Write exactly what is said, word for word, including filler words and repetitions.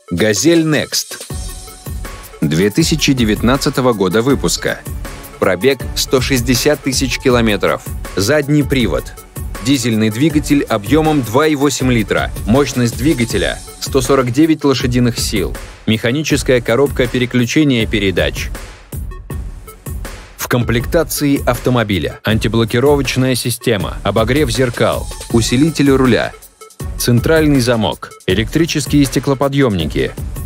Газель Next. две тысячи девятнадцатого года выпуска. Пробег сто шестьдесят тысяч километров. Задний привод. Дизельный двигатель объемом два и восемь литра. Мощность двигателя сто сорок девять лошадиных сил. Механическая коробка переключения передач. В комплектации автомобиля антиблокировочная система, обогрев зеркал, усилитель руля, центральный замок, электрические стеклоподъемники,